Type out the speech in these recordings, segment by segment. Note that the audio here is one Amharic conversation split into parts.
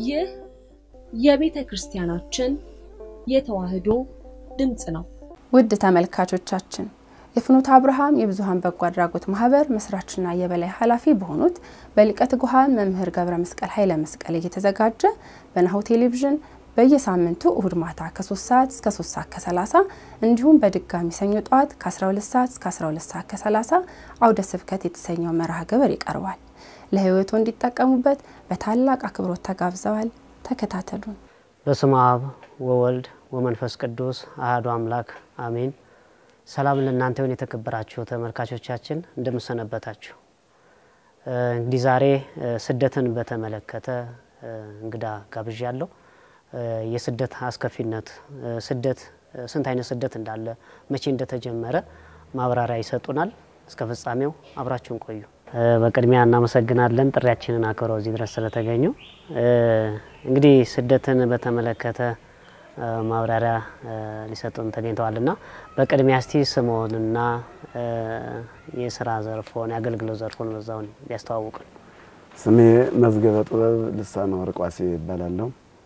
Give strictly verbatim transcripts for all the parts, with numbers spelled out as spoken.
ይህ የቤተ ክርስቲያናችን የተዋህዶ ድምጽ ነው። ውድ ተመልካቾቻችን የፍኖተ አብርሃም የብዙሃን በጎ አድራጎት ማህበር መስራችና የበላይ ኃላፊ በሆኑት በሊቀት ጉሃን መምህር ገብረ መስቀል ኃይለ መስቀል እየተዘጋጀ በናሁ ቴሌቪዥን በየሳምንቱ እሁድ ማታ ከ3 ሰዓት እስከ ሶስት ሰዓት ከሰላሳ እንዲሁም በድጋሚ ሰኞ ጧት ከ12 ሰዓት እስከ አስራ ሁለት ሰዓት ከሰላሳ አውደ ስብከት የተሰኘው መርሃ ግብር ይቀርባል። ለህይወቱ እንዲጠቀሙበት በታላቅ አክብሮት ተጋብዘዋል። ተከታተሉን። በስመ አብ ወወልድ ወመንፈስ ቅዱስ አሐዱ አምላክ አሜን። ሰላም ለእናንተ ይሁን የተከበራችሁ ተመልካቾቻችን እንደምሰነበታችሁ። እንግዲህ ዛሬ ስደትን በተመለከተ እንግዳ ጋብዣለሁ። የስደት አስከፊነት ስደት ስንት አይነት ስደት እንዳለ መቼ እንደተጀመረ ማብራሪያ ይሰጡናል። እስከ ፍጻሜው አብራችሁን ቆዩ። በቅድሚያ እናመሰግናለን ጥሪያችንን አክብረው እዚህ ድረስ ስለተገኙ። እንግዲህ ስደትን በተመለከተ ማብራሪያ ሊሰጡን ተገኝተዋልና በቅድሚያ እስቲ ስሞንና የሥራ ዘርፎን ያገልግሎ ዘርፎን በዛው ያስተዋውቁን። ስሜ መዝገበ ጥበብ ልሳነ ወርቅ ዋሴ ይባላል።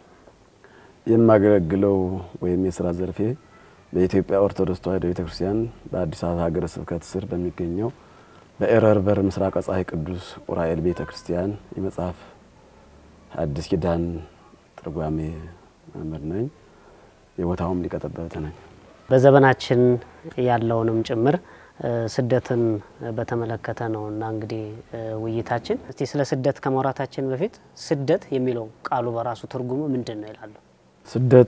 የማገለግለው ወይም የሥራ ዘርፌ በኢትዮጵያ ኦርቶዶክስ ተዋሕዶ ቤተክርስቲያን በአዲስ አበባ ሀገረ ስብከት ስር በሚገኘው በኤረር በር ምስራቅ ፀሐይ ቅዱስ ኡራኤል ቤተክርስቲያን የመጽሐፍ አዲስ ኪዳን ትርጓሜ መምህር ነኝ። የቦታውም ሊቀ ጠበብት ነኝ። በዘመናችን ያለውንም ጭምር ስደትን በተመለከተ ነውና እንግዲህ ውይይታችን እስቲ ስለ ስደት ከማውራታችን በፊት ስደት የሚለው ቃሉ በራሱ ትርጉሙ ምንድነው ይላሉ? ስደት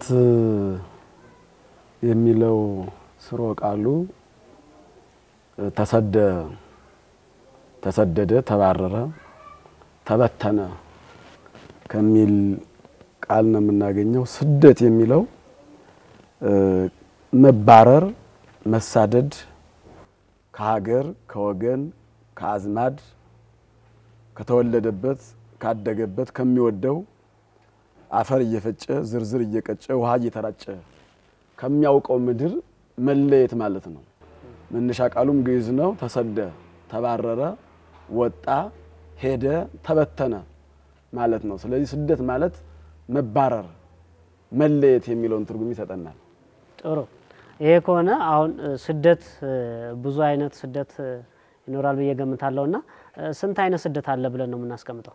የሚለው ስሮ ቃሉ ተሰደ ተሰደደ ተባረረ ተበተነ ከሚል ቃል ነው የምናገኘው። ስደት የሚለው መባረር መሳደድ ከሀገር ከወገን ከአዝማድ ከተወለደበት ካደገበት ከሚወደው አፈር እየፈጨ ዝርዝር እየቀጨ ውሃ እየተራጨ ከሚያውቀው ምድር መለየት ማለት ነው። መነሻ ቃሉም ግዕዝ ነው። ተሰደ ተባረረ ወጣ ሄደ ተበተነ ማለት ነው። ስለዚህ ስደት ማለት መባረር መለየት የሚለውን ትርጉም ይሰጠናል። ጥሩ። ይሄ ከሆነ አሁን ስደት ብዙ አይነት ስደት ይኖራል በየገምታለውና ስንት አይነት ስደት አለ ብለን ነው የምናስቀምጠው?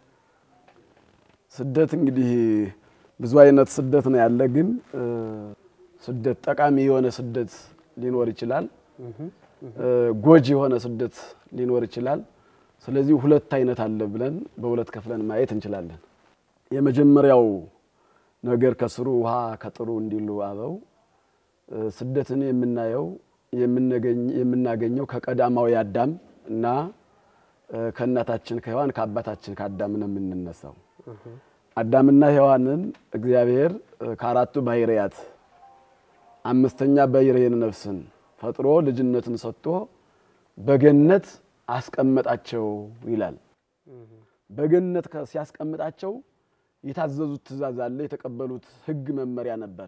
ስደት እንግዲህ ብዙ አይነት ስደት ነው ያለ። ግን ስደት ጠቃሚ የሆነ ስደት ሊኖር ይችላል፣ ጎጂ የሆነ ስደት ሊኖር ይችላል። ስለዚህ ሁለት አይነት አለ ብለን በሁለት ከፍለን ማየት እንችላለን። የመጀመሪያው ነገር ከስሩ ውሃ ከጥሩ እንዲሉ አበው ስደትን የምናየው የምናገኘው ከቀዳማው አዳም እና ከእናታችን ከሔዋን ከአባታችን ከአዳም ነው የምንነሳው። አዳምና ሔዋንን እግዚአብሔር ከአራቱ ባህሪያት አምስተኛ ባህሪን ነፍስን ፈጥሮ ልጅነትን ሰጥቶ በገነት አስቀመጣቸው ይላል። በገነት ሲያስቀምጣቸው የታዘዙት ትእዛዝ አለ፣ የተቀበሉት ህግ መመሪያ ነበረ።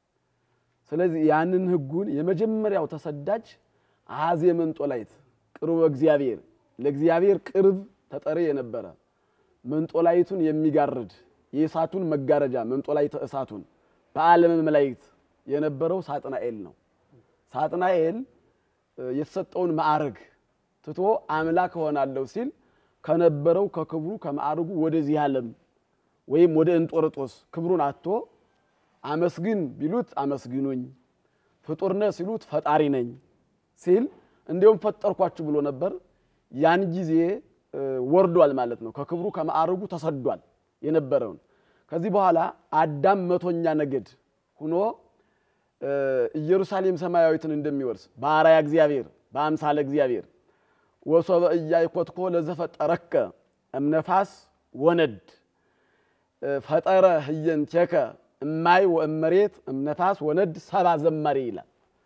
ስለዚህ ያንን ህጉን የመጀመሪያው ተሰዳጅ አዜ መንጦላይት ቅርብ እግዚአብሔር ለእግዚአብሔር ቅርብ ተጠሪ የነበረ መንጦላይቱን የሚጋርድ የእሳቱን መጋረጃ መንጦላይት እሳቱን በዓለም መላእክት የነበረው ሳጥናኤል ነው። ሳጥናኤል የተሰጠውን ማዕረግ ትቶ አምላክ ሆናለሁ ሲል ከነበረው ከክብሩ ከማዕረጉ ወደዚህ ዓለም ወይም ወደ እንጦርጦስ ክብሩን አጥቶ አመስግን ቢሉት አመስግኑኝ ፍጡርነ ሲሉት ፈጣሪ ነኝ ሲል እንደውም ፈጠርኳችሁ ብሎ ነበር። ያን ጊዜ ወርዷል ማለት ነው። ከክብሩ ከማዕረጉ ተሰዷል የነበረው። ከዚህ በኋላ አዳም መቶኛ ነገድ ሆኖ ኢየሩሳሌም ሰማያዊትን እንደሚወርስ በአራያ እግዚአብሔር በአምሳለ እግዚአብሔር ወሶበ ኢያይኮትኮ ለዘፈጠረከ እምነፋስ ወነድ ፈጠረ ህየንተከ እማይ ወእመሬት እምነፋስ ወነድ ሰባ ዘማሪ ይላል።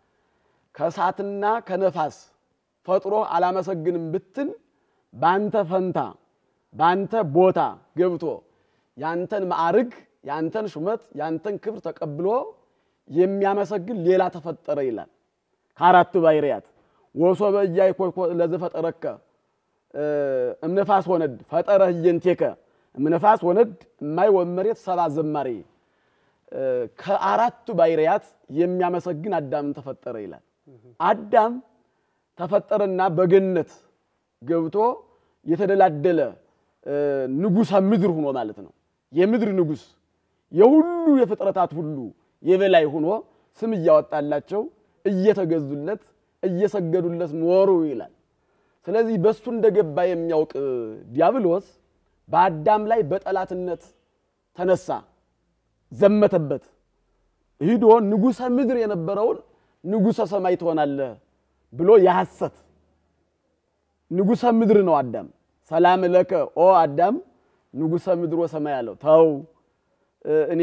ከእሳትና ከነፋስ ፈጥሮ አላመሰግንም ብትል ባንተ ፈንታ ባንተ ቦታ ገብቶ ያንተን ማዕረግ ያንተን ሹመት ያንተን ክብር ተቀብሎ የሚያመሰግን ሌላ ተፈጠረ ይላል። ከአራቱ ባህሪያት ወሶበ ኢያይኮትኮ ለዘፈጠረከ እምነፋስ ወነድ ፈጠረ ህየንተከ منفاس وند ما يومريت سبع زماري كأرات بايريات يميا مسجن أدم تفتر إلى أدم تفترنا بجنة جوتو يتدلل نجوس هم مدر هو مالتنا يمدر نجوس يهولو يفترات هولو يبلاي هو سميجات الله شو እየተገዙለት እየሰገዱለት ኖሩ ይላል ስለዚህ በሱ እንደገባ የሚያውቅ ዲያብሎስ በአዳም ላይ በጠላትነት ተነሳ ዘመተበት ሂዶ ንጉሰ ምድር የነበረውን ንጉሰ ሰማይ ትሆናለህ ብሎ ያሐሰት ንጉሰ ምድር ነው አዳም ሰላም ለከ ኦ አዳም ንጉሰ ምድር ወሰማይ አለው ታው እኔ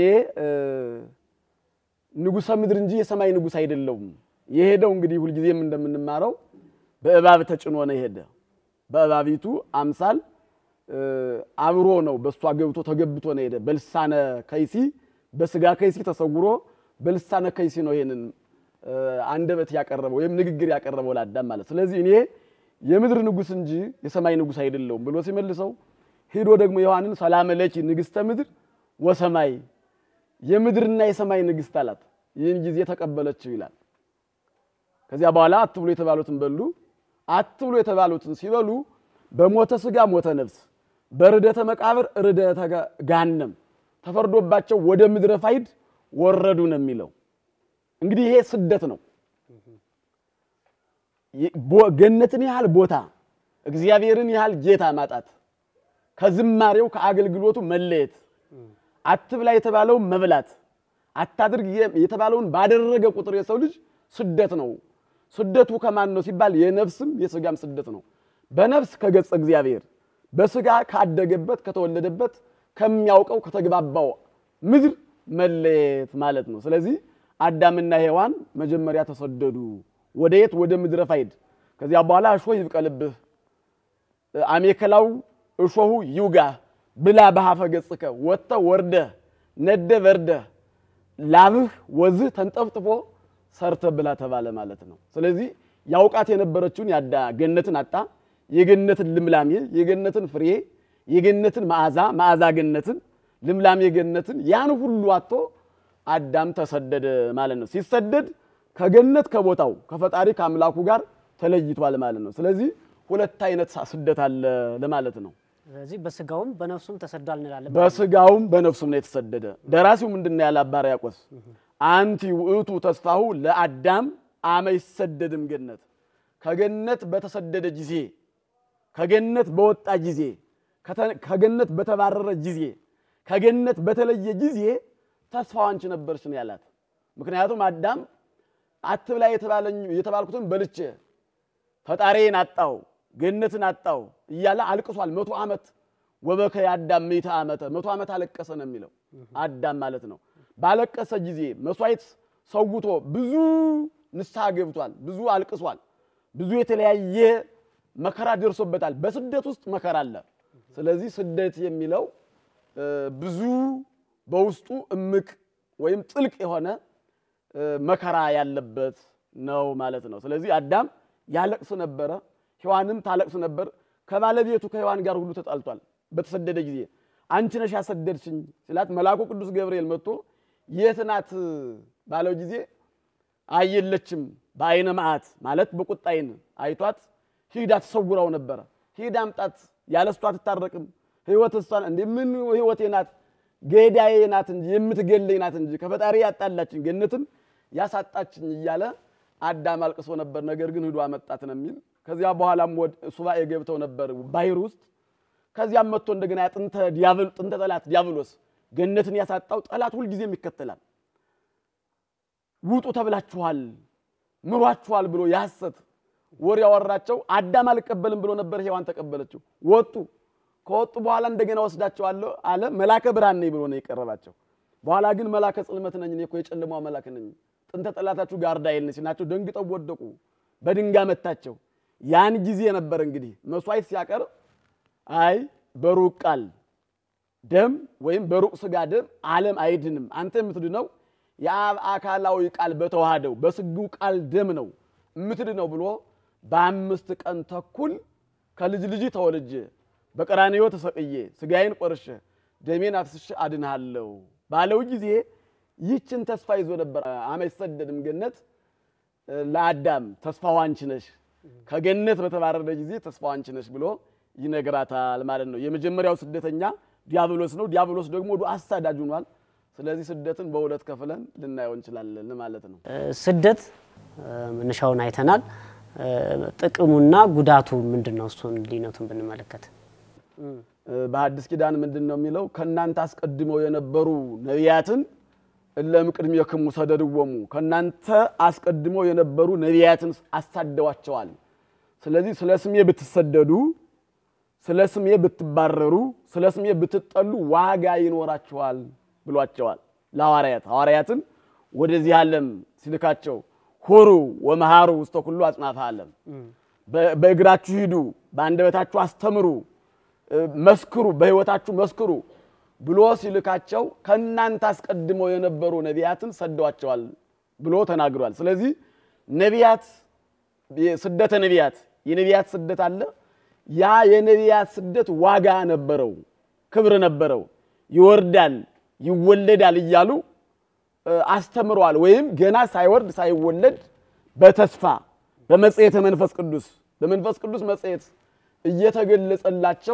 ንጉሰ ምድር እንጂ የሰማይ ንጉስ አይደለም የሄደው እንግዲህ ሁሉ ጊዜም እንደምንማረው በእባብ ተጭኖ ነው የሄደ በእባቢቱ አምሳል አብሮ ነው በሷ ገብቶ ተገብቶ ነው የሄደ በልሳነ ከይሲ በስጋ ከይሲ ተሰውሮ በልሳነ ከይሲ ነው ይሄንን አንደበት ያቀረበው ወይም ንግግር ያቀረበው ለአዳም ማለት ስለዚህ እኔ የምድር ንጉስ እንጂ የሰማይ ንጉስ አይደለም ብሎ ሲመልሰው ሄዶ ደግሞ ዮሐንስ ሰላም ለኪ ንግስተ ምድር ወሰማይ የምድርና የሰማይ ንግስት አላት ይህን ጊዜ ተቀበለችው ይላል ከዚያ በኋላ አትብሎ የተባሉትን በሉ አትብሎ የተባሉትን ሲበሉ በሞተ ስጋ ሞተ ነፍስ በርደተ መቃብር ርደተ ገሃነም ተፈርዶባቸው ወደ ምድረ ፋይድ ወረዱ ነው የሚለው እንግዲህ ይሄ ስደት ነው ገነትን ያህል ቦታ እግዚአብሔርን ያህል ጌታ ማጣት ከዝማሬው ከአገልግሎቱ መለየት አትብላ የተባለው መብላት አታድርግ የተባለውን ባደረገ ቁጥር የሰው ልጅ ስደት ነው ስደቱ ከማን ነው ሲባል የነፍስም የስጋም ስደት ነው በነፍስ ከገጸ እግዚአብሔር በስጋ ካደገበት ከተወለደበት ከሚያውቀው ከተግባባው ምድር መለየት ማለት ነው ስለዚህ አዳምና ሔዋን መጀመሪያ ተሰደዱ ወደየት ወደ ምድረ ፋይድ ከዚያ በኋላ እሾህ ይብቀልብህ አሜከላው እሾሁ ይውጋ ብላ በሐፈ ገጽከ ወጣ ወርደ ነደ ወርደ ላብህ ወዝህ ተንጠፍጥፎ ሰርተ ብላ ተባለ ማለት ነው ስለዚህ ያውቃት የነበረችውን ያዳ ገነትን አጣ የገነትን ልምላሜ የገነትን ፍሬ የገነትን ማዓዛ ማዓዛ ገነትን ልምላሜ ገነትን ያን ሁሉ አጥቶ አዳም ተሰደደ ማለት ነው ሲሰደድ ከገነት ከቦታው ከፈጣሪ ከአምላኩ ጋር ተለይቷል ማለት ነው ስለዚህ ሁለት አይነት ስደት አለ ለማለት ነው ስለዚህ በስጋውም በነፍሱም ተሰዷል እንላለን በስጋውም በነፍሱም ነው የተሰደደ ደራሲው ምንድነው ያለ አባ ሕርያቆስ አንቲ ውእቱ ተስፋሁ ለአዳም አመ ይሰደድም ገነት ከገነት በተሰደደ ጊዜ ከገነት በወጣ ጊዜ ከገነት በተባረረ ጊዜ ከገነት በተለየ ጊዜ ተስፋው አንቺ ነበርሽ ነው ያላት ምክንያቱም አዳም አትብላ የተባለኝ የተባልኩትን በልቼ ፈጣሪን አጣው ገነትን አጣው እያለ አልቅሷል መቶ አመት ወበከ ያዳም መቶ አመት መቶ አመት አለቀሰ ነው የሚለው አዳም ማለት ነው ባለቀሰ ጊዜ መስዋዕት ሰውቶ ብዙ ንስሐ ገብቷል ብዙ አልቅሷል ብዙ የተለያየ መከራ ደርሶበታል በስደት ውስጥ መከራ አለ ስለዚህ ስደት የሚለው ብዙ በውስጡ እምቅ ወይም ጥልቅ የሆነ መከራ ያለበት ነው ማለት ነው ስለዚህ አዳም ያለቅስ ነበር ሔዋንም ታለቅስ ነበር ከባለቤቱ ከሔዋን ጋር ሁሉ ተጣልቷል በተሰደደ ጊዜ አንቺ ነሽ ያሰደድሽኝ ስላት መልአኩ ቅዱስ ገብርኤል መጥቶ የትናት ባለው ጊዜ አየለችም በአይነ መዓት ማለት በቁጣይን አይቷት ሂዳ ተሰውራው ነበር ሂዳ አምጣት ያለስቷ ተታረቅም ህይወት እሷን እንደምን ህይወቴ ናት ገዳዬ ናት እንጂ የምትገለኝ ናት እንጂ ከፈጣሪ ያጣላችኝ ገነትን ያሳጣችኝ እያለ አዳም አልቅሶ ነበር ነገር ግን ሂዶ አመጣት ነው የሚል ከዚያ በኋላም ወድ ሱባኤ ገብተው ነበር ባይር ውስጥ ከዚያም መጥቶ እንደገና ያጥንተ ዲያብል ጥንተ ጠላት ዲያብሎስ ገነትን ያሳጣው ጠላት ሁሉ ጊዜ የሚከተላል ውጡ ተብላችኋል ምሯችኋል ብሎ ያሰት ወር ያወራቸው አዳም አልቀበልም ብሎ ነበር ሔዋን ተቀበለችው ወጡ ከወጡ በኋላ እንደገና ወስዳቸዋለሁ አለ መላከ ብርሃን ነኝ ብሎ ነው የቀረባቸው በኋላ ግን መላከ ጽልመት ነኝ እኔ እኮ የጨለማው መላክ ነኝ ጥንተ ጠላታችሁ ጋርዳይል ነኝ ሲናቸው ደንግጠው ወደቁ በድንጋ መታቸው ያን ጊዜ ነበር እንግዲህ መስዋዕት ሲያቀር አይ በሩቅ ቃል ደም ወይም በሩቅ ስጋ ደም ዓለም አይድንም አንተ የምትድነው የአብ አካላዊ ቃል በተዋሃደው በስግው ቃል ደም ነው የምትድነው ብሎ በአምስት ቀን ተኩል ከልጅ ልጅ ተወልጄ በቀራንዮ ተሰቅዬ ስጋዬን ቆርሼ ደሜን አፍስሼ አድንሃለሁ ባለው ጊዜ ይችን ተስፋ ይዞ ነበር አመሰደድም ገነት ለአዳም ተስፋው አንቺ ነሽ ከገነት በተባረረ ጊዜ ተስፋው አንቺ ነሽ ብሎ ይነግራታል ማለት ነው የመጀመሪያው ስደተኛ ዲያብሎስ ነው ዲያብሎስ ደግሞ ወደ አሳዳጅ ሆኗል ስለዚህ ስደትን በሁለት ከፍለን ልናየው እንችላለን ማለት ነው ስደት ምንሻውን አይተናል ጥቅሙና ጉዳቱ ምንድነው እሱን ሊነቱን ብንመለከት በአዲስ ኪዳን ምንድነው የሚለው ከናንተ አስቀድመው የነበሩ ነቢያትን እለም ቅድሚያከሙ ሰደድወሙ ከናንተ አስቀድመው የነበሩ ነቢያትን አሳደዋቸዋል ስለዚህ ስለስሜ ብትሰደዱ ስለስሜ ብትባረሩ ስለስሜ ብትጠሉ ዋጋ ይኖራቸዋል ብሏቸዋል ለሐዋርያት ሐዋርያትን ወደዚህ ዓለም ሲልካቸው ሆሩ ወመሃሩ ውስጥ ሁሉ አጽናፈ ዓለም በእግራችሁ ሂዱ በአንደበታችሁ አስተምሩ መስክሩ በህይወታችሁ መስክሩ ብሎ ሲልካቸው ከናንተ አስቀድመው የነበሩ ነቢያትን ሰደዋቸዋል ብሎ ተናግሯል ስለዚህ ነቢያት ስደተ ነቢያት የነቢያት ስደት አለ ያ የነቢያት ስደት ዋጋ ነበረው ክብር ነበረው ይወርዳል ይወለዳል ይያሉ አስተምሯል ወይም ገና ሳይወርድ ሳይወለድ በተስፋ በመጽሔተ መንፈስ ቅዱስ በመንፈስ ቅዱስ መጽሔት እየተገለጸላቸው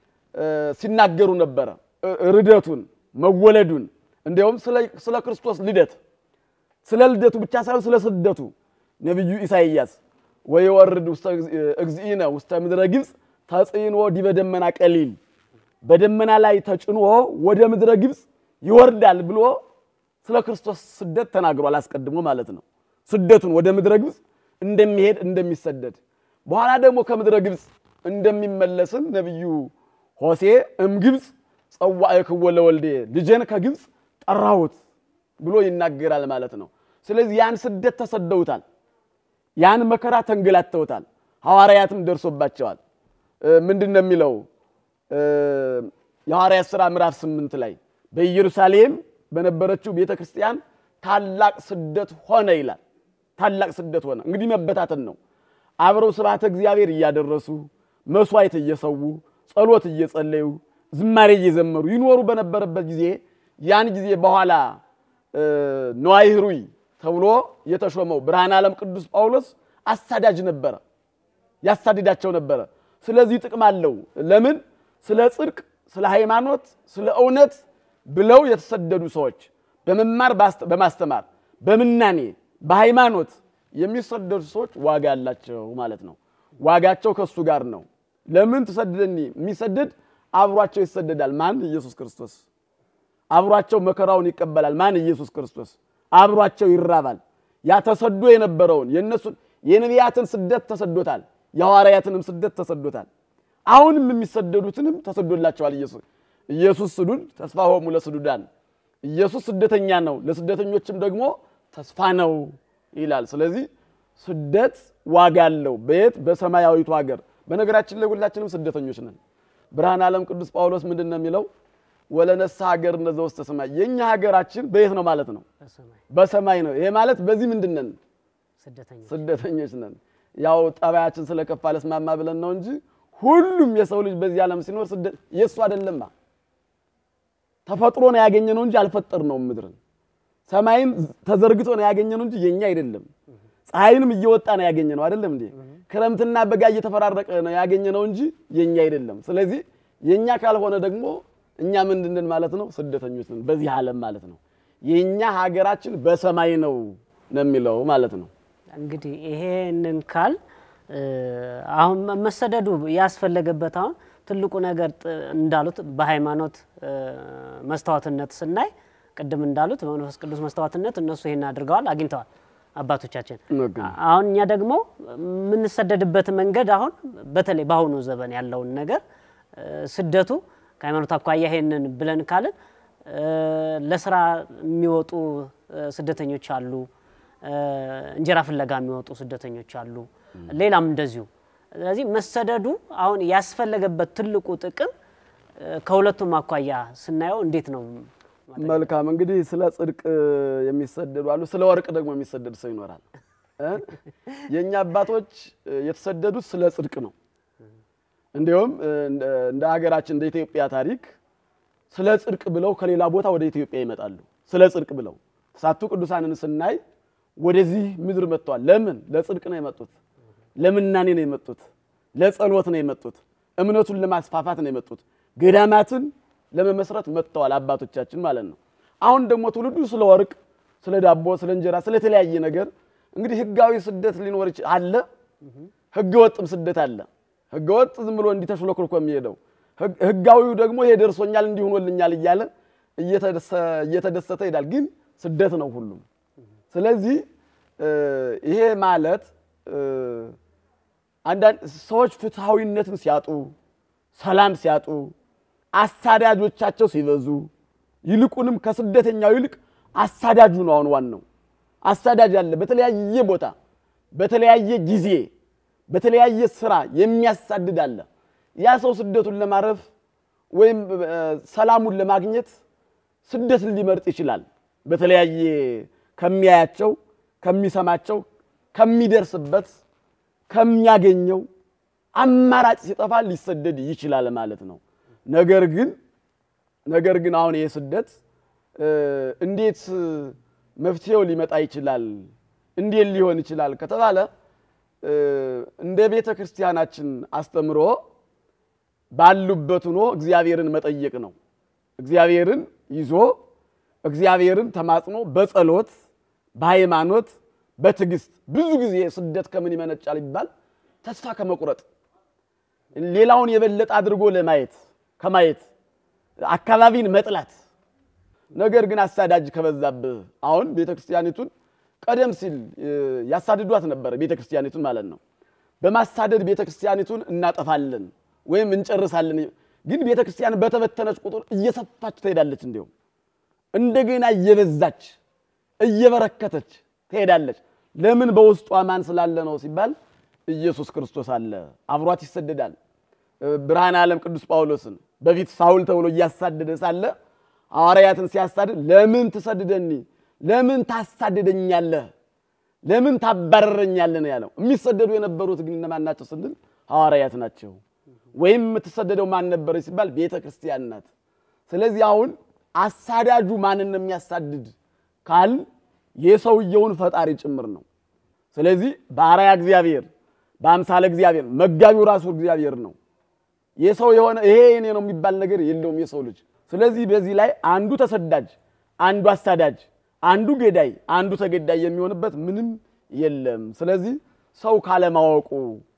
ሲናገሩ ነበር ርደቱን መወለዱን እንደውም ስለ ስለ ክርስቶስ ልደት ስለ ልደቱ ብቻ ሳይሆን ስለ ስደቱ ነብዩ ኢሳይያስ ወይወርድ ውስተ እግዚእነ ውስተ ምድረ ግብጽ ተጽይኖ ዲበ ደመና ቀሊል በደመና ላይ ተጭኖ ወደ ምድረ ግብጽ ይወርዳል ብሎ ስለ ክርስቶስ ስደት ተናግሯል አስቀድሞ ማለት ነው ስደቱን ወደ ምድረ ግብጽ እንደሚሄድ እንደሚሰደድ በኋላ ደግሞ ከምድረ ግብጽ እንደሚመለስን ነብዩ ሆሴ እም ግብጽ ጸዋዕክዎ ለወልዴ ልጄን ከግብጽ ጠራሁት ብሎ ይናገራል ማለት ነው ስለዚህ ያን ስደት ተሰደውታል ያን መከራ ተንገላተውታል ሐዋርያትም ደርሶባቸዋል ምንድነው የሚለው የሐዋርያት ሥራ ምዕራፍ ስምንት ላይ በኢየሩሳሌም በነበረችው ቤተክርስቲያን ታላቅ ስደት ሆነ ይላል ታላቅ ስደት ሆነ እንግዲህ መበታተን ነው አብረው ስብሐተ እግዚአብሔር እያደረሱ መስዋዕት እየሰዉ ጸሎት እየጸለዩ ዝማሬ እየዘመሩ ይኖሩ በነበረበት ጊዜ ያን ጊዜ በኋላ ነዋይ ህሩይ ተብሎ የተሾመው ብርሃነ ዓለም ቅዱስ ጳውሎስ አሳዳጅ ነበር ያሳድዳቸው ነበር ስለዚህ ጥቅም አለው ለምን ስለ ጽድቅ ስለ ሃይማኖት ስለ እውነት ብለው የተሰደዱ ሰዎች በመማር በማስተማር በመናኔ በሃይማኖት የሚሰደዱ ሰዎች ዋጋ አላቸው ማለት ነው ዋጋቸው ከሱ ጋር ነው ለምን ተሰደደኒ የሚሰደድ አብሯቸው ይሰደዳል ማን ኢየሱስ ክርስቶስ አብሯቸው መከራውን ይቀበላል ማን ኢየሱስ ክርስቶስ አብሯቸው ይራባል ያ ተሰዶ የነበረውን የነሱ የነቢያትን ስደት ተሰዶታል የሐዋርያትንም ስደት ተሰዶታል አሁንም የሚሰደዱትንም ተሰዶላቸዋል ኢየሱስ ኢየሱስ ስዱድ ተስፋው ሙለ ስዱዳን ኢየሱስ ስደተኛ ነው ለስደተኞችም ደግሞ ተስፋ ነው ይላል ስለዚህ ስደት ዋጋ አለው በየት በሰማያዊቱ ሀገር በነገራችን ላይ ሁላችንም ስደተኞች ነን ብርሃነ ዓለም ቅዱስ ጳውሎስ ምንድነው የሚለው ወለነሳ ሀገር እንደዘው ተሰማይ የኛ ሀገራችን በየት ነው ማለት ነው በሰማይ በሰማይ ነው ይሄ ማለት በዚህ ምንድነን ስደተኞች ስደተኞች ነን ያው ጠባያችን ስለከፋለስ ማማ ብለን ነው እንጂ ሁሉም የሰው ልጅ በዚህ ዓለም ሲኖር ስደት የሱ አይደለም ተፈጥሮ ነው ያገኘነው እንጂ አልፈጠርነው ምድርን ሰማይን ተዘርግቶ ነው ያገኘነው እንጂ የኛ አይደለም ፀሐይንም እየወጣ ነው ያገኘነው አይደለም እንዴ ክረምትና በጋ እየተፈራረቀ ነው ያገኘነው እንጂ የኛ አይደለም ስለዚህ የኛ ካልሆነ ደግሞ እኛ ምንድነን ማለት ነው ስደተኞች ነን በዚህ ዓለም ማለት ነው የኛ ሀገራችን በሰማይ ነው ነሚለው ማለት ነው እንግዲህ ይሄንን ካል አሁን መሰደዱ ያስፈልገበት አሁን ትልቁ ነገር እንዳሉት በሃይማኖት መስተዋትነት ስናይ ቀደም እንዳሉት በመንፈስ ቅዱስ መስተዋትነት እነሱ ይሄን አድርገዋል አግኝተዋል አባቶቻችን አሁን እኛ ደግሞ ምን ሰደድበት መንገድ አሁን በተለይ ባሁኑ ዘመን ያለውን ነገር ስደቱ ከሃይማኖት አኳያ ይሄንን ብለን ካልን ለስራ የሚወጡ ስደተኞች አሉ እንጀራ ፍለጋ የሚወጡ ስደተኞች አሉ ሌላም እንደዚሁ ስለዚህ መሰደዱ አሁን ያስፈልገበት ትልቁ ጥቅም ከሁለቱም አኳያ ስናየው እንዴት ነው መልካም እንግዲህ ስለ ጽድቅ የሚሰደዱ አሉ ስለ ወርቅ ደግሞ የሚሰደድ ሰው ይኖራል የኛ አባቶች የተሰደዱት ስለ ጽድቅ ነው እንዲሁም እንደ ሀገራችን እንደ ኢትዮጵያ ታሪክ ስለ ጽድቅ ብለው ከሌላ ቦታ ወደ ኢትዮጵያ ይመጣሉ ስለ ጽድቅ ብለው ተሳቱ ቅዱሳንን ስናይ ወደዚህ ምድር መጥተዋል ለምን ለጽድቅ ነው የመጡት ለምናኔ ነው የመጡት ለጸሎት ነው የመጡት እምነቱን ለማስፋፋት ነው የመጡት ገዳማትን ለመመስረት መጥተዋል አባቶቻችን ማለት ነው አሁን ደግሞ ትውልዱ ስለ ወርቅ ስለ ዳቦ ስለ እንጀራ ስለ ተለያየ ነገር እንግዲህ ህጋዊ ስደት ሊኖር ይችላል ህገወጥም ስደት አለ ህገወጥ ዝም ብሎ እንዲተሽሎክልኮ የሚሄደው ህጋዊው ደግሞ ይደርሶኛል እንዲሆንልኛል ይያለ እየተደሰተ ይላል ግን ስደት ነው ሁሉም ስለዚህ ይሄ ማለት አንዳንድ ሰዎች ፍትሃዊነትን ሲያጡ ሰላም ሲያጡ አሳዳጆቻቸው ሲበዙ ይልቁንም ከስደተኛው ይልቅ አሳዳጁ ነው አሁን ዋናው አሳዳጅ አለ በተለያየ ቦታ በተለያየ ጊዜ በተለያየ ስራ የሚያሳድድ አለ ያ ሰው ስደቱን ለማረፍ ወይም ሰላሙን ለማግኘት ስደትን ሊመርጥ ይችላል በተለያየ ከሚያያቸው ከሚሰማቸው ከሚደርስበት ከሚያገኘው አማራጭ ሲጠፋ ሊሰደድ ይችላል ማለት ነው ነገር ግን ነገር ግን አሁን የስደት እንዴት መፍትሄው ሊመጣ ይችላል እንዴት ሊሆን ይችላል ከተባለ እንደ ቤተ ክርስቲያናችን አስተምሮ ባሉበት ሆኖ እግዚአብሔርን መጠየቅ ነው እግዚአብሔርን ይዞ እግዚአብሔርን ተማጽኖ በጸሎት በሃይማኖት በትግስት ብዙ ጊዜ ስደት ከምን ይመነጫል ይባል ተስፋ ከመቁረጥ ሌላውን የበለጠ አድርጎ ለማየት ከማየት አካባቢን መጥላት ነገር ግን አሳዳጅ ከበዛብህ አሁን ቤተ ክርስቲያኒቱን ቀደም ሲል ያሳድዷት ነበር ቤተ ክርስቲያኒቱን ማለት ነው በማሳደድ ቤተ ክርስቲያኒቱን እናጠፋለን ወይም እንጨርሳለን ግን ቤተ ክርስቲያን በተበተነች ቁጥር እየሰፋች ትሄዳለች እንዴው እንደገና እየበዛች እየበረከተች ትሄዳለች ለምን በውስጧ ማን ስላለ ነው ሲባል ኢየሱስ ክርስቶስ አለ አብሯት ይሰደዳል ብርሃነ ዓለም ቅዱስ ጳውሎስን በፊት ሳውል ተብሎ ያሳደደ ሳለ ሐዋርያትን ሲያሳድድ ለምን ትሰደደኒ ለምን ታሳደደኛለህ ለምን ታባረረኛለህ ነው ያለው የሚሰደዱ የነበሩት ግን እነማን ናቸው ስንል ሐዋርያት ናቸው ወይም የምትሰደደው ማን ነበር ሲባል ቤተ ክርስቲያን ናት ስለዚህ አሁን አሳዳጁ ማንን ነው የሚያሳድድ ካል የሰውየውን ፈጣሪ ጭምር ነው ስለዚህ በአራያ እግዚአብሔር በአምሳለ እግዚአብሔር መጋቢው ራሱ እግዚአብሔር ነው የሰው የሆነ ይሄ እኔ ነው የሚባል ነገር የለውም የሰው ልጅ ስለዚህ በዚህ ላይ አንዱ ተሰዳጅ አንዱ አሳዳጅ አንዱ ገዳይ አንዱ ተገዳይ የሚሆንበት ምንም የለም ስለዚህ ሰው ካለማወቁ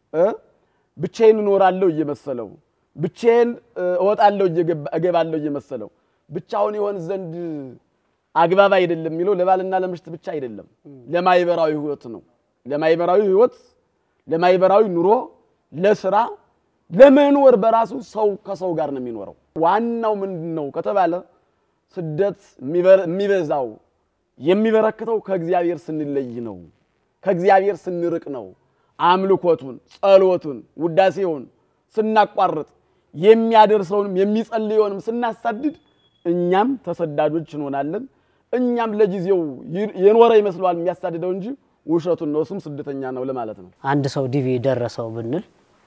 ብቻዬን እኖራለሁ እየመሰለው ብቻዬን እወጣለሁ እገባለሁ እየመሰለው ብቻውን ይሆን ዘንድ አግባብ አይደለም የሚለው ለባልና ለምሽት ብቻ አይደለም ለማይበራዊ ህይወት ነው ለማይበራዊ ህይወት ለማይበራዊ ኑሮ ለስራ ለመኖር በራሱ ሰው ከሰው ጋር ነው የሚኖረው ዋናው ምንድነው ከተባለ ስደት የሚበዛው የሚበረከተው ከእግዚአብሔር ስንለይ ነው ከእግዚአብሔር ስንርቅ ነው አምልኮቱን ጸሎቱን ውዳሴውን ስናቋርጥ የሚያደርሰውንም የሚጸልየውንም ስናሳድድ እኛም ተሰዳጆች እንሆናለን እኛም ለጊዜው የኖረ ይመስላል የሚያሳድደው እንጂ ውሸቱን ነው እሱም ስደተኛ ነው ለማለት ነው አንድ ሰው ዲቪ ደረሰው ብንል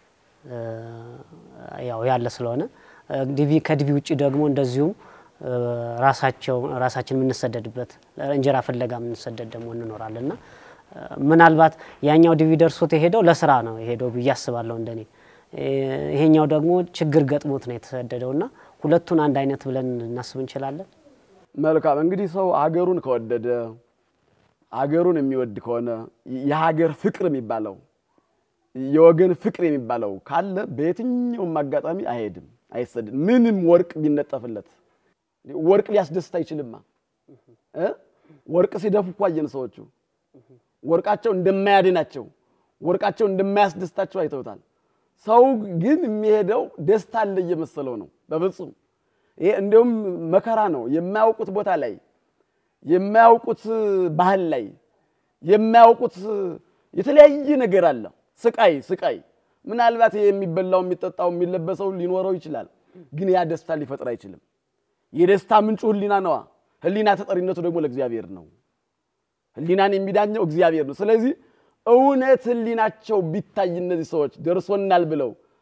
ያው ያለ ስለሆነ ዲቪ ከዲቪ ውጪ ደግሞ እንደዚሁም ራሳቸው ራሳችን ምን ሰደድበት እንጀራ ፍለጋ ምን ሰደድ ደግሞ እንኖራለንና ምናልባት ያኛው ዲቪ ደርሶት የሄደው ለስራ ነው የሄደው በያስባለው እንደኔ ይሄኛው ደግሞ ችግር ገጥሞት ነው የተሰደደውና ሁለቱን አንድ አይነት ብለን እናስብ እንችላለን መልካም እንግዲህ ሰው አገሩን ከወደደ አገሩን የሚወድ ከሆነ የሀገር ፍቅር የሚባለው የወገን ፍቅር የሚባለው ካለ በየትኛው ማጋጣሚ አይሄድም አይሰደድ ምንም ወርቅ ቢነጠፍለት ወርቅ ሊያስደስታ ይችላልማ እ ወርቅ ሲደፉ ቋየን ሰዎቹ ወርቃቸው እንደማያድናቸው ወርቃቸው እንደማያስደስታቸው አይተውታል ሰው ግን የሚሄደው ደስታ አለ እየመሰለው ነው በፍጹም ይሄ እንደውም መከራ ነው የማያውቁት ቦታ ላይ የማያውቁት ባህል ላይ የማያውቁት የተለያየ ነገር አለ ስቃይ ስቃይ ምናልባት የሚበላው የሚጠጣው የሚለበሰው ሊኖረው ይችላል ግን ያ ደስታ ሊፈጥር አይችልም የደስታ ምንጩ ህሊና ነው ህሊና ተጠሪነቱ ደግሞ ለእግዚአብሔር ነው ህሊናን የሚዳኘው እግዚአብሔር ነው ስለዚህ እውነት ህሊናቸው ቢታይ እነዚህ ሰዎች ደርሶናል ብለው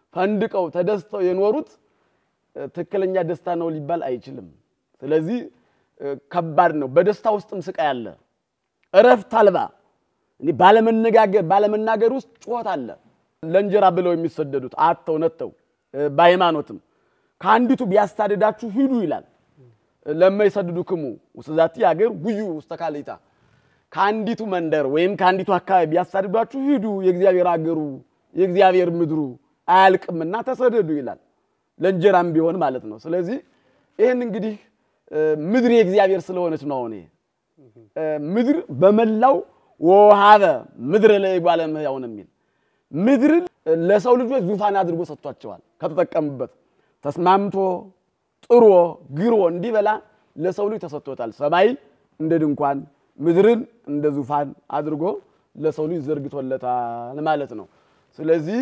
ፈንድቀው ተደስተው የኖሩት ትክክለኛ ደስታ ነው ሊባል አይችልም ስለዚህ ከባድ ነው በደስታ ውስጥም ስቃይ አለ እረፍት አልባ እንዴ ባለመነጋገር ባለመናገር ውስጥ ጩኸት አለ ለንጀራ ብለው የሚሰደዱት አጥተው ነጥተው ባይማኖትም ካንዲቱ ቢያስተዳዳችሁ ሂዱ ይላል ለማይሰደዱክሙ ወስዛቲ ያገር ጉዩ ወስተካለይታ ካንዲቱ መንደር ወይም ካንዲቱ አካባቢ ቢያስተዳዳችሁ ሂዱ የእግዚአብሔር አገሩ የእግዚአብሔር ምድሩ አያልቅምና ተሰደዱ ይላል ለንጀራም ቢሆን ማለት ነው ስለዚህ ይሄን እንግዲህ ምድር የእግዚአብሔር ስለሆነች ነው አሁን ምድር በመላው ወሃበ ምድር ላይ ይጓለም ያውን የሚል ምድር ለሰው ልጆች ዙፋን አድርጎ ሰጥቷቸዋል ከተጠቀሙበት ተስማምቶ ጥሮ ግሮ እንዲበላ ለሰው ልጅ ተሰጥቶታል ሰማይ እንደ ድንኳን ምድርን እንደ ዙፋን አድርጎ ለሰው ልጅ ዘርግቶለታል ማለት ነው ስለዚህ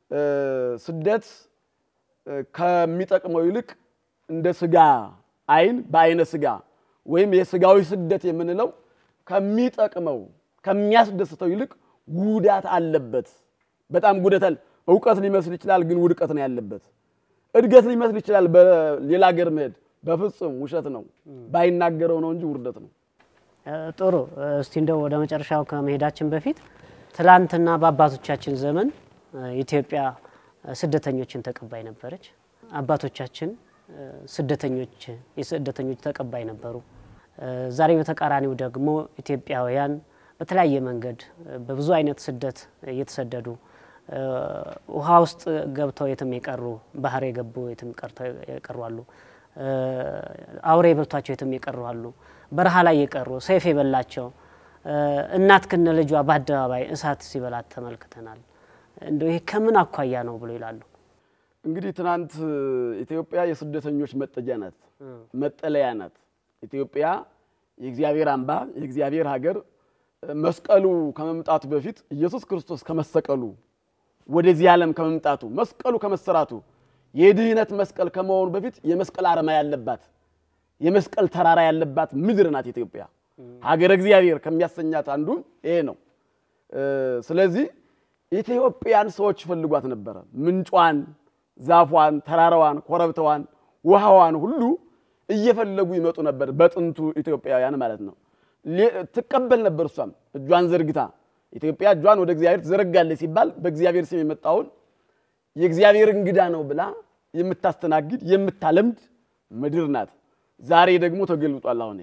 ስደት ከሚጠቅመው ይልቅ እንደ ስጋ አይን በአይነ ስጋ ወይም የስጋዊ ስደት የምንለው ከሚጠቅመው ከሚያስደስተው ይልቅ ጉዳት አለበት በጣም ጉዳታል ዕውቀት ሊመስል ይችላል ግን ውድቀት ነው ያለበት እድገት ሊመስል ይችላል በሌላ ሀገር መሄድ በፍጹም ውሸት ነው ባይናገረው ነው እንጂ ውርደት ነው ጥሩ እስቲ እንደው ወደ መጨረሻው ከመሄዳችን በፊት ትላንትና በአባቶቻችን ዘመን ኢትዮጵያ ስደተኞችን ተቀባይ ነበረች አባቶቻችን ስደተኞች የስደተኞች ተቀባይ ነበሩ ዛሬ በተቃራኒው ደግሞ ኢትዮጵያውያን በተለያየ መንገድ በብዙ አይነት ስደት እየተሰደዱ ውሃ ውስጥ ገብተው የትም ይቀሩ ባህር የገቡ የትም ቀርተው ይቀርዋሉ አውሬ በልቷቸው የትም ይቀርዋሉ በረሃ ላይ ይቀሩ ሰይፍ የበላቸው እናት ከነ ልጇ በአደባባይ እሳት ሲበላት ተመልክተናል እንደው ይሄ ከምን አኳያ ነው ብሎ ይላሉ እንግዲህ ትናንት ኢትዮጵያ የስደተኞች መጠጊያ ናት መጠለያ ናት ኢትዮጵያ የእግዚአብሔር አምባ የእግዚአብሔር ሀገር መስቀሉ ከመምጣቱ በፊት ኢየሱስ ክርስቶስ ከመሰቀሉ ወደዚህ ዓለም ከመምጣቱ መስቀሉ ከመሰራቱ የድህነት መስቀል ከመሆኑ በፊት የመስቀል አርማ ያለባት የመስቀል ተራራ ያለባት ምድር ናት ኢትዮጵያ ሀገር እግዚአብሔር ከሚያሰኛት አንዱ ይሄ ነው ስለዚህ ኢትዮጵያን ሰዎች ፈልጓት ነበር ምንጯን ዛፏን ተራራዋን ኮረብታዋን ውሃዋን ሁሉ እየፈለጉ ይመጡ ነበር በጥንቱ ኢትዮጵያውያን ማለት ነው ተቀበል ነበር እሷም እጇን ዘርግታ ኢትዮጵያ እጇን ወደ እግዚአብሔር ዘረጋለች ሲባል በእግዚአብሔር ስም የመጣውን የእግዚአብሔር እንግዳ ነው ብላ የምታስተናግድ የምታለምድ ምድር ናት ዛሬ ደግሞ ተገልብጧል አሁን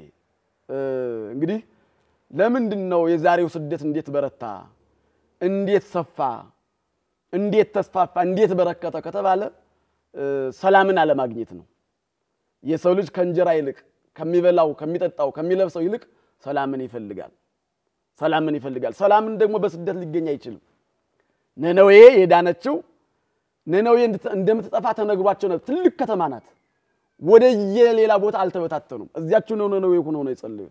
እንግዲህ ለምንድነው የዛሬው ስደት እንዴት በረታ እንዴት ሰፋ እንዴት ተስፋፋ እንዴት በረከተ ከተባለ ሰላምን አለማግኘት ነው የሰው ልጅ ከእንጀራ ይልቅ ከሚበላው ከሚጠጣው ከሚለብሰው ይልቅ ሰላምን ይፈልጋል ሰላምን ይፈልጋል ሰላምን ደግሞ በስደት ሊገኝ አይችልም ነነዌ የዳነችው ነነዌ እንደምትጠፋ ተነግሯቸው ነው ትልቅ ከተማ ናት ወደ የሌላ ቦታ አልተበታተኑም እዚያቸው ነው ነነዌ ሆኖ ነው የጸለዩት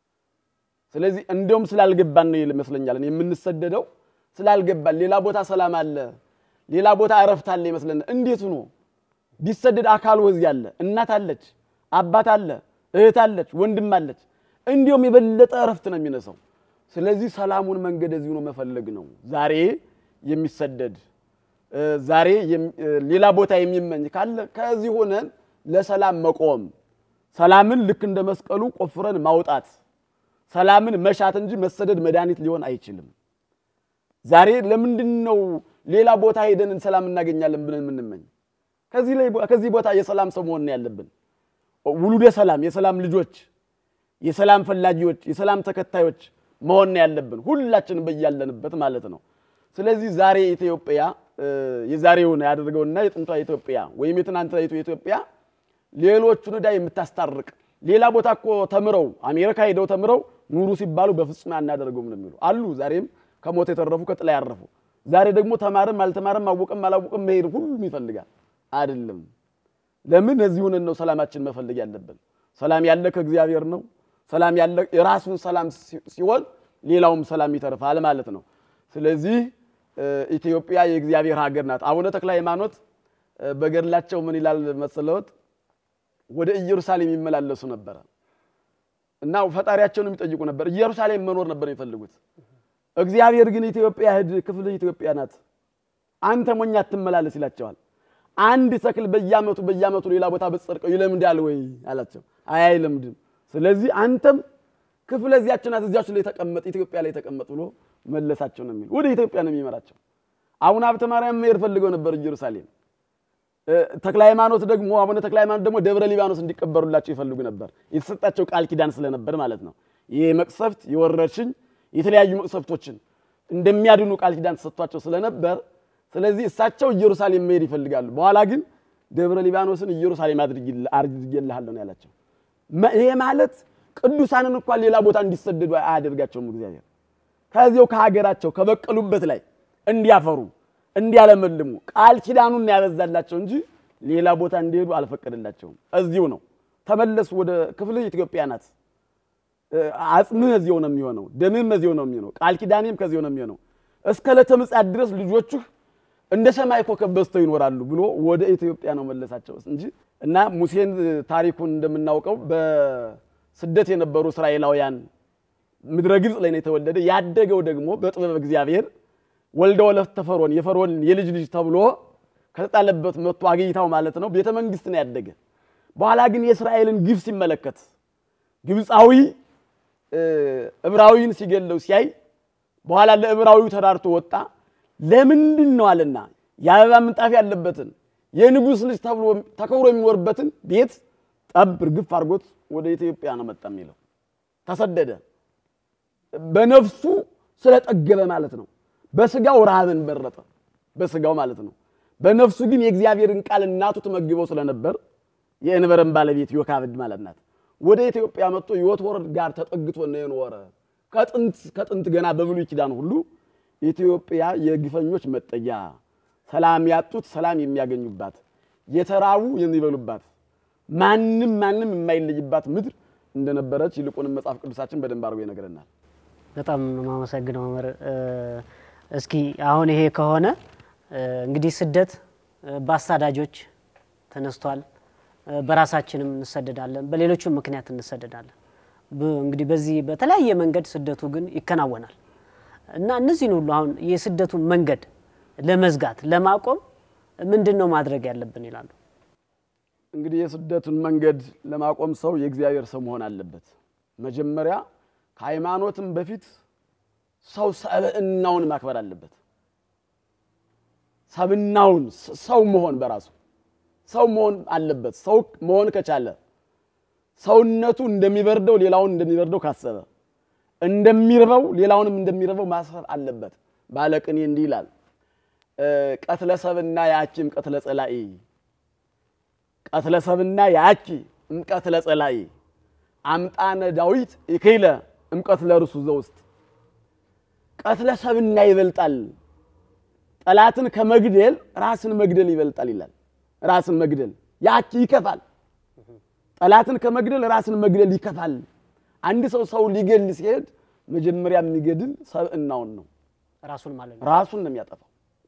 ስለዚህ እንደውም ስላልገባን ነው ይመስለኛል የምንሰደደው ስላልገባን ሌላ ቦታ ሰላም አለ ሌላ ቦታ አረፍት አለ ይመስለን እንዴት ነው ቢሰደድ አካል ወዝ ያለ እናት አለች አባት አለ እህት አለች ወንድም አለች እንዲሁም የበለጠ አረፍት ነው የሚነሳው ስለዚህ ሰላሙን መንገድ እዚሁ ነው መፈለግ ነው ዛሬ የሚሰደድ ዛሬ ሌላ ቦታ የሚመኝ ካለ ከዚህ ሆነን ለሰላም መቆም ሰላምን ልክ እንደ መስቀሉ ቆፍረን ማውጣት ሰላምን መሻት እንጂ መሰደድ መድኃኒት ሊሆን አይችልም ዛሬ ለምንድነው ሌላ ቦታ ሄደን ሰላም እናገኛለን ብለን ምንመኝ ከዚህ ላይ ከዚህ ቦታ የሰላም ሰው መሆን ያለብን ውሉደ ሰላም የሰላም ልጆች የሰላም ፈላጊዎች የሰላም ተከታዮች መሆን ያለብን ሁላችንም በያለንበት ማለት ነው ስለዚህ ዛሬ ኢትዮጵያ የዛሬውን ያደርገውና የጥንቷ ኢትዮጵያ ወይም የትናንትናይቱ ኢትዮጵያ ሌሎቹን ዳይ የምታስታርቅ ሌላ ቦታ እኮ ተምረው አሜሪካ ሄደው ተምረው ኑሩ ሲባሉ በፍጹም ያናደርገው ምን የሚሉ አሉ ዛሬም ከሞት የተረፉ ከጥላ ያረፉ ዛሬ ደግሞ ተማረም አልተማረም አወቀም አላወቀም መሄድ ሁሉም ይፈልጋል አይደለም ለምን እዚህ ሆነን ነው ሰላማችን መፈልግ ያለብን ሰላም ያለ ከእግዚአብሔር ነው ሰላም ያለ የራሱን ሰላም ሲወል ሌላውም ሰላም ይተርፋል ማለት ነው ስለዚህ ኢትዮጵያ የእግዚአብሔር ሀገር ናት አቡነ ተክለ ሃይማኖት በገድላቸው ምን ይላል መሰለውት ወደ ኢየሩሳሌም ይመላለሱ ነበር እና ፈጣሪያቸውን የሚጠይቁ ነበር ኢየሩሳሌም መኖር ነበር የሚፈልጉት እግዚአብሔር ግን ኢትዮጵያ ሄድ ክፍል ኢትዮጵያ ናት አንተ ሞኝ አትመላለስ ይላቸዋል አንድ ተክል በየአመቱ በየአመቱ ሌላ ቦታ በጽርቀው ይለምዳል ወይ አላቸው አይ አይለምድም ስለዚህ አንተም ክፍለ ዚያችና እዚያችሁ ላይ ተቀመጥ ኢትዮጵያ ላይ ተቀመጥ ብሎ መለሳቸው ነው የሚል ወደ ኢትዮጵያ ነው የሚመራቸው አቡነ ሀብተ ማርያም መሄድ ፈልገው ነበር ኢየሩሳሌም ተክለ ሃይማኖት ደግሞ አቡነ ተክለ ሃይማኖት ደግሞ ደብረ ሊባኖስ እንዲቀበሩላቸው ይፈልጉ ነበር የተሰጣቸው ቃል ኪዳን ስለነበር ማለት ነው ይሄ መቅሰፍት የወረርሽኝ የተለያዩ መቅሰፍቶችን እንደሚያድኑ ቃል ኪዳን ተሰጥቷቸው ስለነበር ስለዚህ እሳቸው ኢየሩሳሌም መሄድ ይፈልጋሉ በኋላ ግን ደብረ ሊባኖስን ኢየሩሳሌም አድርጌልሃለሁ ነው ያላቸው ይሄ ማለት ቅዱሳንን እንኳን ሌላ ቦታ እንዲሰደዱ አያደርጋቸውም እግዚአብሔር ከዚያው ከሀገራቸው ከበቀሉበት ላይ እንዲያፈሩ እንዲያለመልሙ ቃል ኪዳኑን ያበዛላቸው እንጂ ሌላ ቦታ እንዲሄዱ አልፈቀደላቸውም እዚሁ ነው ተመለሱ ወደ ክፍለ ኢትዮጵያ ናት አጽምህ እዚሁ ነው የሚሆነው ደምም እዚሁ ነው የሚሆነው ቃል ኪዳኔም ከዚሁ ነው የሚሆነው እስከ ለተምጻት ድረስ ልጆቹ እንደ ሰማይ ኮከብ በስተው ይኖራሉ ብሎ ወደ ኢትዮጵያ ነው መለሳቸው እንጂ እና ሙሴን ታሪኩን እንደምናውቀው በስደት የነበሩ እስራኤላውያን ምድረ ግብጽ ላይ ነው የተወለደ ያደገው ደግሞ በጥበብ እግዚአብሔር ወልደ ወለፍ ተፈሮን የፈርዖን የልጅ ልጅ ተብሎ ከተጣለበት መጥቶ አገይታው ማለት ነው ቤተ መንግስት ነው ያደገ በኋላ ግን የእስራኤልን ግፍ ሲመለከት ግብጻዊ ዕብራዊን ሲገለው ሲያይ በኋላ ለዕብራዊው ተዳርቶ ወጣ ለምንድን ነው አለና ያበባ ምንጣፍ ያለበትን የንጉስ ልጅ ተብሎ ተከብሮ የሚኖርበትን ቤት ጠብር ግፍ አርጎት ወደ ኢትዮጵያ ነው መጣ የሚለው ተሰደደ በነፍሱ ስለጠገበ ማለት ነው በስጋው ረሃብን በረጠ በስጋው ማለት ነው በነፍሱ ግን የእግዚአብሔርን ቃል እናቱ ተመግበው ስለነበር የእንበረም ባለቤት ዮካብድ ማለት ናት ወደ ኢትዮጵያ መጥቶ ዮቶር ጋር ተጠግቶ ነው የኖረ ከጥንት ከጥንት ገና በብሉይ ኪዳን ሁሉ ኢትዮጵያ የግፈኞች መጠያ ሰላም ያጡት ሰላም የሚያገኙባት የተራቡ የሚበሉባት ማንንም ማንንም የማይለይባት ምድር እንደነበረች ይልቁንም መጽሐፍ ቅዱሳችን በደንብ አድርጎ ይነግረናል በጣም ማመሰግነው መምህር እስኪ አሁን ይሄ ከሆነ እንግዲህ ስደት በአሳዳጆች ተነስቷል በራሳችንም እንሰደዳለን በሌሎችም ምክንያት እንሰደዳለን እንግዲህ በዚህ በተለያየ መንገድ ስደቱ ግን ይከናወናል እና እነዚህን ሁሉ አሁን የስደቱ መንገድ ለመዝጋት ለማቆም ምንድነው ማድረግ ያለብን ይላሉ እንግዲህ የስደቱን መንገድ ለማቆም ሰው የእግዚአብሔር ሰው መሆን አለበት መጀመሪያ ከሃይማኖትም በፊት ሰው ሰብእናውን ማክበር አለበት ሰብእናውን ሰው መሆን በራሱ ሰው መሆን አለበት ሰው መሆን ከቻለ ሰውነቱ እንደሚበርደው ሌላውን እንደሚበርደው ካሰበ እንደሚርበው ሌላውንም እንደሚርበው ማሰብ አለበት ባለቅኔ እንዲህ ይላል ቀትለ ሰብና ያቺም ቀትለ ጸላኢ ቀትለ ሰብና ያቺ እምቀትለ ጸላኢ አምጣነ ዳዊት ይከይለ እምቀትለ ርሱ ዘውስጥ ቀትለ ሰብና ይበልጣል ጠላትን ከመግደል ራስን መግደል ይበልጣል ይላል ራስን መግደል ያቺ ይከፋል ጠላትን ከመግደል ራስን መግደል ይከፋል አንድ ሰው ሰው ሊገል ሲሄድ መጀመሪያ የሚገድል ሰብእናውን ነው ራሱን ማለት ነው ራሱን ነው የሚያጠፋው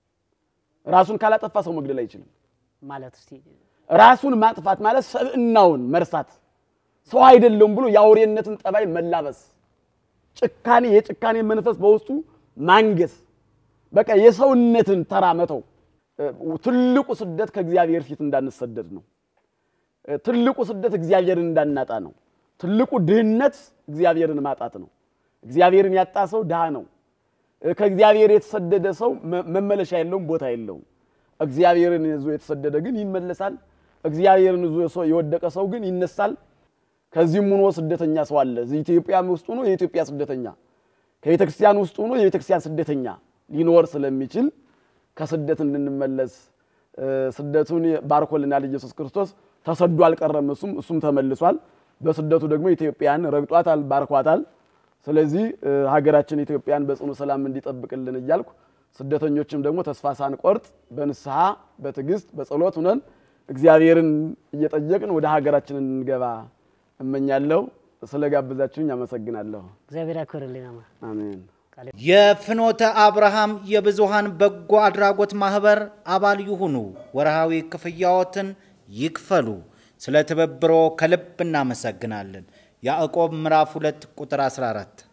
ራሱን ካላጠፋ ሰው መግደል አይችልም ማለት እስቲ ራሱን ማጥፋት ማለት ሰብእናውን መርሳት ሰው አይደለም ብሎ ያውሬነትን ጠባይ መላበስ ጭካኔ የጭካኔ መንፈስ በውስጡ ማንገስ በቃ የሰውነትን ተራመተው ትልቁ ስደት ከእግዚአብሔር ፊት እንዳንሰደድ ነው ትልቁ ስደት እግዚአብሔርን እንዳናጣ ነው ትልቁ ድህነት እግዚአብሔርን ማጣት ነው እግዚአብሔርን ያጣ ሰው ድሃ ነው ከእግዚአብሔር የተሰደደ ሰው መመለሻ የለውም ቦታ የለውም እግዚአብሔርን ይዞ የተሰደደ ግን ይመለሳል እግዚአብሔርን ይዞ ሰው የወደቀ ሰው ግን ይነሳል ከዚህም ሆኖ ስደተኛ ሰው አለ ኢትዮጵያ ውስጥ ሆኖ የኢትዮጵያ ስደተኛ ከቤተክርስቲያን ውስጥ ሆኖ የቤተክርስቲያን ስደተኛ ሊኖር ስለሚችል ከስደት እንድንመለስ ስደቱን ባርኮልናል ኢየሱስ ክርስቶስ ተሰዶ አልቀረም እሱም እሱም ተመልሷል በስደቱ ደግሞ ኢትዮጵያን ረግጧታል ባርኳታል ስለዚህ ሀገራችን ኢትዮጵያን በጽኑ ሰላም እንዲጠብቅልን ይያልኩ ስደተኞችም ደግሞ ተስፋ ሳንቆርጥ በንስሐ በትግስት በጸሎት ሆነን እግዚአብሔርን እየጠየቅን ወደ ሀገራችን እንገባ እመኛለሁ ስለጋበዛችሁኝ አመሰግናለሁ እግዚአብሔር ያክብርልኝ አሜን የፍኖተ አብርሃም የብዙሃን በጎ አድራጎት ማህበር አባል ይሁኑ ወርሃዊ ክፍያዎትን ይክፈሉ ስለ ተበብሮ ከልብ እናመሰግናለን ያዕቆብ ምዕራፍ ሁለት ቁጥር አስራ አራት